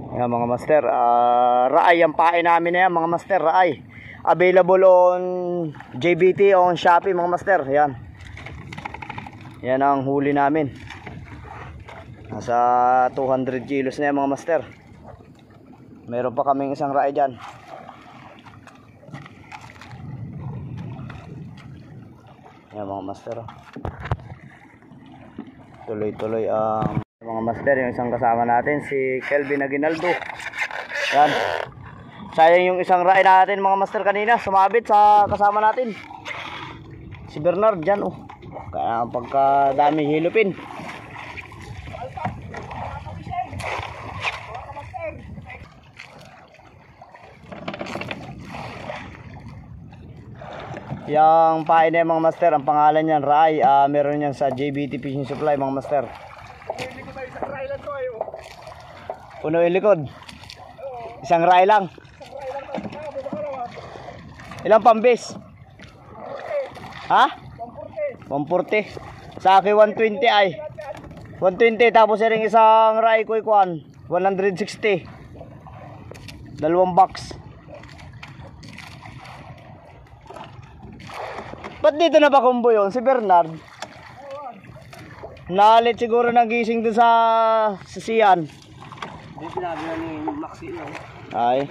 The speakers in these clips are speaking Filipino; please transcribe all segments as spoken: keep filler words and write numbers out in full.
Yan mga master, uh, raay ang pain namin na yan mga master, raay. Available on J B T, on Shopee mga master. Yan. Yan ang huli namin. Nasa two hundred kilos na yan mga master. Meron pa kaming isang raay dyan. Yan mga master. Tuloy-tuloy ang mga master, yung isang kasama natin si Kelvin Aguinaldo. Yan. Sayang yung isang raay natin mga master kanina, sumabit sa kasama natin si Bernard dyan oh. Kaya pagkadami hilupin. Yung pain na mga master, ang pangalan niyan raay, uh, meron yan sa J B T Fishing Supply mga master. Puno yung likod. Isang raay lang. Ilang pambis? Ha? one forty. Sa akin one twenty ay. one twenty tapos ring isang raay ko ikuan. one sixty. Dalawang box. Ba't dito na ba kumbo yun? Si Bernard? Nalit siguro nagising dun sa sasiyan. Hindi sinabi na ni Maxi lang. Ay.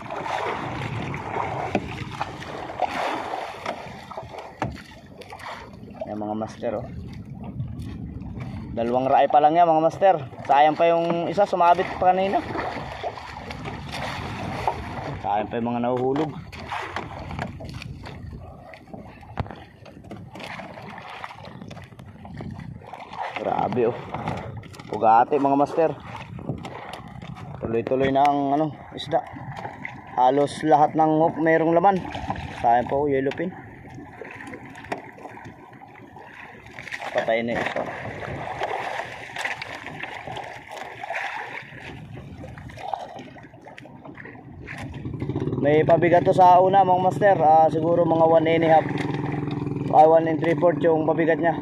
Yan mga master oh. Dalawang raay pa lang yan mga master. Sayang pa yung isa, sumabit pa kanina. Sayang pa yung mga nahuhulog. Grabe oh. Pugati mga master. Tuloy-tuloy na ang ano, isda. Halos lahat ng hook mayroong laman. Sayang po yellowfin. Patay na ito. May pabigat to sa una mga master. uh, Siguro mga one and a half uh, one and three fourth yung pabigat nya.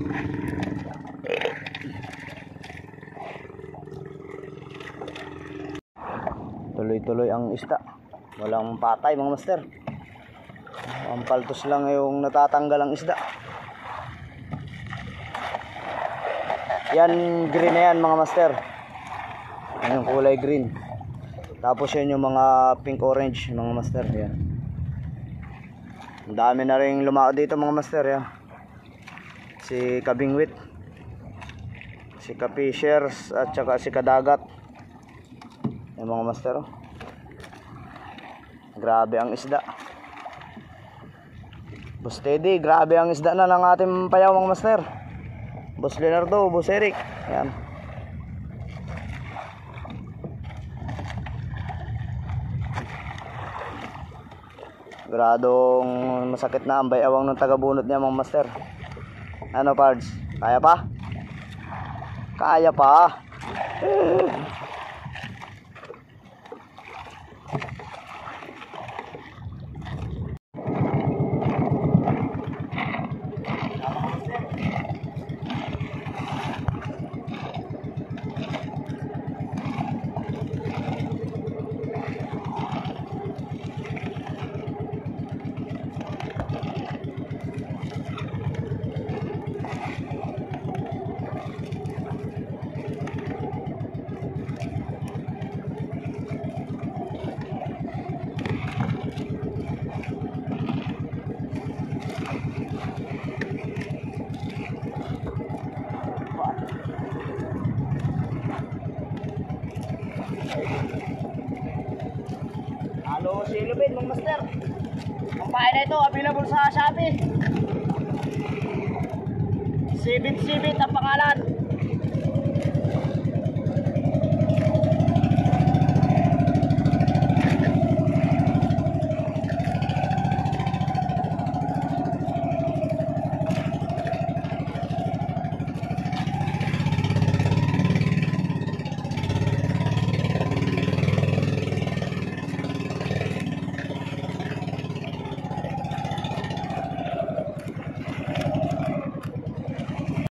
Tuloy-tuloy ang isda. Walang patay mga master. Ang paltos lang yung natatanggal ang isda. Yan green na yan mga master. Yan yung kulay green. Tapos yan yung mga pink orange mga master. Yan. Ang dami na rin lumao dito mga master. Yan. Si Kabingwit, si Kapishers at saka si Kadagat. Yung mga master oh. Grabe ang isda. Boss Teddy, grabe ang isda na ng ating payaw mga master. Boss Leonardo, Boss Eric. Yan. Gradong masakit na ang bayawang ng tagabunot niya mga master. Ano pards? Kaya pa? Kaya pa. Halo si Lupin mga master. Ang pain na ito available sa Shopee. Sibit-sibit ang pangalan.